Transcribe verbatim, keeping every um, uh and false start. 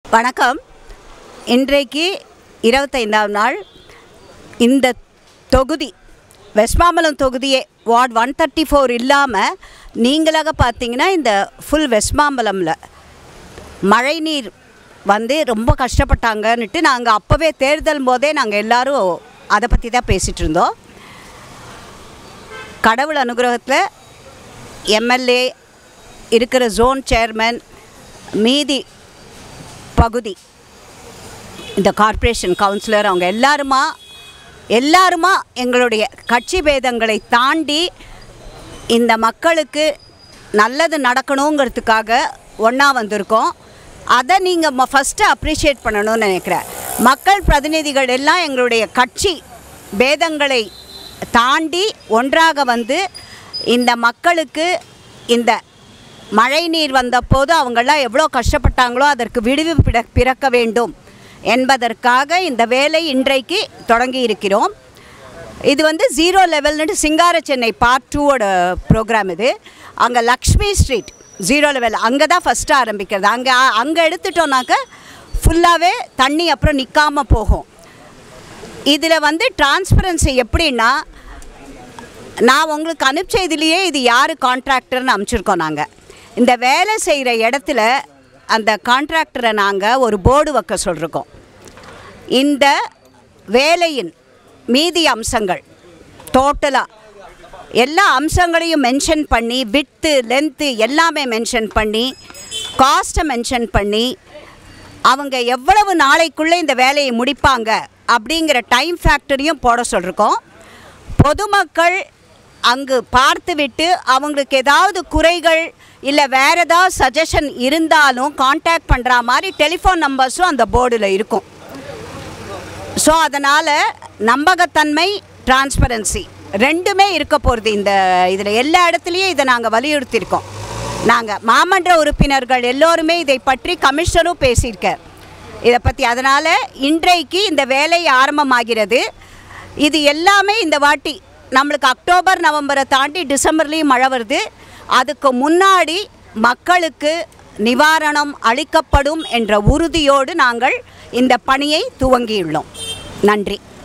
வணக்கம். இன்றைக்கு இருபத்தைந்தாம் நாள் இந்த தொகுதி வெஸ்ட்மாம்பலம் தொகுதியே வார்டு ஒன் தேர்ட்டி ஃபோர் இல்லாமல் நீங்களாக பார்த்தீங்கன்னா இந்த ஃபுல் வெஸ்ட்மாம்பலமில் மழை நீர் வந்து ரொம்ப கஷ்டப்பட்டாங்கன்னுட்டு நாங்கள் அப்போவே தேர்தல் போதே நாங்கள் எல்லோரும் அதை பற்றி தான் பேசிகிட்டு இருந்தோம். கடவுள் அனுகிரகத்தில் எம்எல்ஏ இருக்கிற ஜோன் சேர்மன் மீதி பகுதி இந்த கார்ப்பரேஷன் கவுன்சிலர் அவங்க எல்லாருமா எல்லாருமா எங்களுடைய கட்சி பேதங்களை தாண்டி இந்த மக்களுக்கு நல்லது நடக்கணுங்கிறதுக்காக ஒன்றா வந்திருக்கோம். அதை நீங்கள் ஃபஸ்ட்டு அப்ரிஷியேட் பண்ணணும்னு நினைக்கிறேன். மக்கள் பிரதிநிதிகள் எல்லாம் எங்களுடைய கட்சி பேதங்களை தாண்டி ஒன்றாக வந்து இந்த மக்களுக்கு இந்த மழை நீர் வந்தபோது அவங்களாம் எவ்வளோ கஷ்டப்பட்டாங்களோ அதற்கு விடுவி பிறக்க வேண்டும் என்பதற்காக இந்த வேலை இன்றைக்கு தொடங்கி இருக்கிறோம். இது வந்து ஜீரோ லெவல்னு சிங்காரச்சென்னை பார்ட் டூவோட ப்ரோக்ராம். இது அங்கே லக்ஷ்மி ஸ்ட்ரீட் ஜீரோ லெவல் அங்கே தான் ஃபஸ்ட்டு ஆரம்பிக்கிறது. அங்கே அங்கே எடுத்துட்டோன்னாக்க ஃபுல்லாகவே தண்ணி அப்புறம் நிற்காமல் போகும். இதில் வந்து டிரான்ஸ்பரன்சி எப்படின்னா, நான் உங்களுக்கு அனுப்பிச்சதிலேயே இது யார் கான்ட்ராக்டர்னு அனுப்பிச்சிருக்கோம். நாங்கள் இந்த வேலை செய்கிற இடத்துல அந்த கான்ட்ராக்டரை நாங்கள் ஒரு போர்டு வைக்க சொல்லியிருக்கோம். இந்த வேலையின் மீதி அம்சங்கள் டோட்டலாக எல்லா அம்சங்களையும் மென்ஷன் பண்ணி விட்த்து லென்த்து எல்லாமே மென்ஷன் பண்ணி காஸ்ட்டை மென்ஷன் பண்ணி அவங்க எவ்வளவு நாளைக்குள்ளே இந்த வேலையை முடிப்பாங்க அப்படிங்கிற டைம் ஃபேக்டரையும் போட சொல்லியிருக்கோம். பொதுமக்கள் அங்கு பார்த்துவிட்டு அவங்களுக்கு ஏதாவது குறைகள் இல்லை வேறு ஏதாவது சஜஷன் இருந்தாலும் கான்டாக்ட் பண்ணுற மாதிரி டெலிஃபோன் நம்பர்ஸும் அந்த போர்டில் இருக்கும். ஸோ அதனால் நம்பகத்தன்மை டிரான்ஸ்பரன்சி ரெண்டுமே இருக்க போகிறது. இந்த இதில் எல்லா இடத்துலையும் இதை நாங்கள் வலியுறுத்தியிருக்கோம். நாங்கள் மாமன்ற உறுப்பினர்கள் எல்லோருமே இதை பற்றி கமிஷனரும் பேசியிருக்கார் இதை பற்றி. அதனால் இன்றைக்கு இந்த வேலை ஆரம்பமாகிறது. இது எல்லாமே இந்த வாட்டி நம்மளுக்கு அக்டோபர் நவம்பரை தாண்டி டிசம்பர்லேயும் மழை வருது. அதுக்கு முன்னாடி மக்களுக்கு நிவாரணம் அளிக்கப்படும் என்ற உறுதியோடு நாங்கள் இந்த பணியை துவங்கியுள்ளோம். நன்றி.